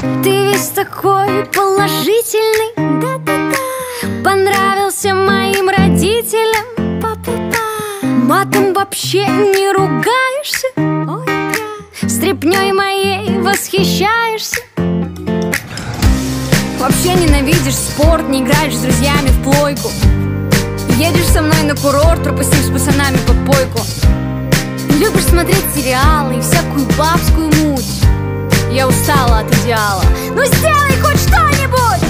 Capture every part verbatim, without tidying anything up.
Ты весь такой положительный, да-да-да. Понравился моим родителям, па-па-па. Матом вообще не ругаешься, ой, стряпнёй моей восхищаешься. Вообще ненавидишь спорт, не играешь с друзьями в плойку. Едешь со мной на курорт, пропустив с пацанами попойку. Любишь смотреть сериалы и всякую бабскую муть. Я устала от идеала, ну сделай хоть что-нибудь.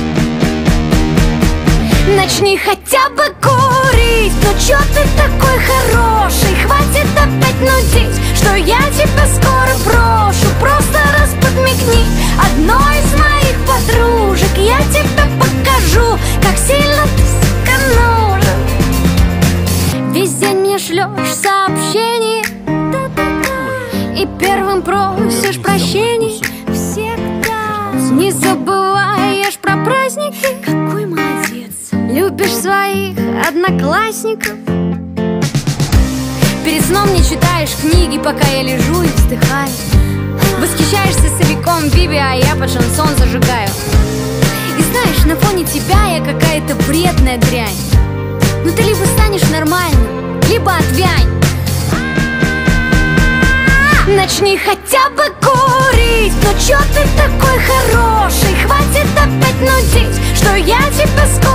Начни хотя бы курить. Ну чё ты такой хороший? Хватит опять нудить, что я тебя скоро брошу. Просто раз подмигни одной из моих подружек, я тебе покажу, как сильно ты, сука, нужен. Весь день мне шлёшь сообщение, и первым просишь прощения. Всегда не забываешь про праздники. Какой молодец. Любишь своих одноклассников. Перед сном не читаешь книги, пока я лежу и вздыхаю. Восхищаешься стариком Биби, а я под шансон зажигаю. И знаешь, на фоне тебя я какая-то вредная дрянь. Ну ты либо станешь нормальным, либо отвянь. Начни хотя бы курить. Ну чё ты такой хороший? Хватит опять нудить, что я тебя скоро